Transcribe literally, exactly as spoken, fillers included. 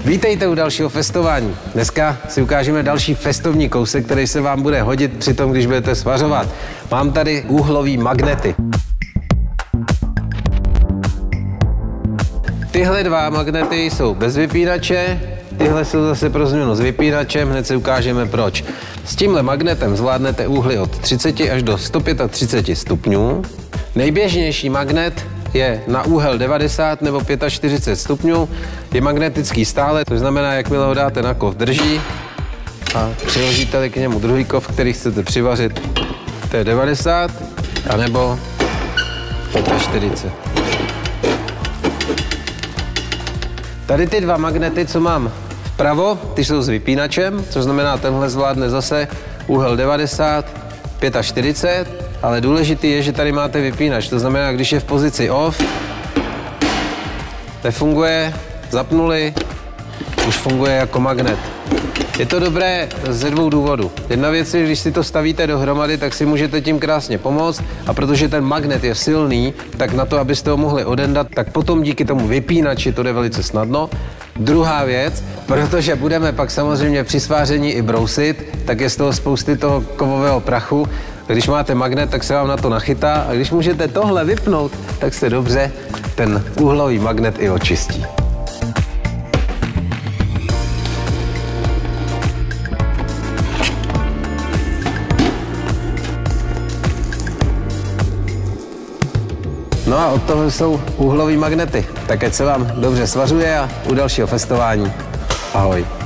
Vítejte u dalšího festování. Dneska si ukážeme další festovní kousek, který se vám bude hodit při tom, když budete svařovat. Mám tady úhlový magnety. Tyhle dva magnety jsou bez vypínače, tyhle jsou zase pro změnu s vypínačem, hned si ukážeme proč. S tímhle magnetem zvládnete úhly od třiceti až do sto třiceti pěti stupňů. Nejběžnější magnet je na úhel devadesát nebo čtyřicet pět stupňů, je magnetický stále, to znamená, jakmile ho dáte na kov, drží a přiložíte k němu druhý kov, který chcete přivařit, to je devadesát, anebo čtyřicet pět. Tady ty dva magnety, co mám vpravo, ty jsou s vypínačem, což znamená, tenhle zvládne zase úhel devadesát, čtyřicet pět, ale důležitý je, že tady máte vypínač, to znamená, když je v pozici off, nefunguje, zapnuli, už funguje jako magnet. Je to dobré ze dvou důvodů. Jedna věc je, když si to stavíte dohromady, tak si můžete tím krásně pomoct a protože ten magnet je silný, tak na to, abyste ho mohli odendat, tak potom díky tomu vypínači to jde velice snadno. Druhá věc, protože budeme pak samozřejmě při sváření i brousit, tak je z toho spousty toho kovového prachu. Když máte magnet, tak se vám na to nachytá a když můžete tohle vypnout, tak se dobře ten úhlový magnet i očistí. No a od toho jsou úhlový magnety. Tak ať se vám dobře svařuje a u dalšího festování. Ahoj.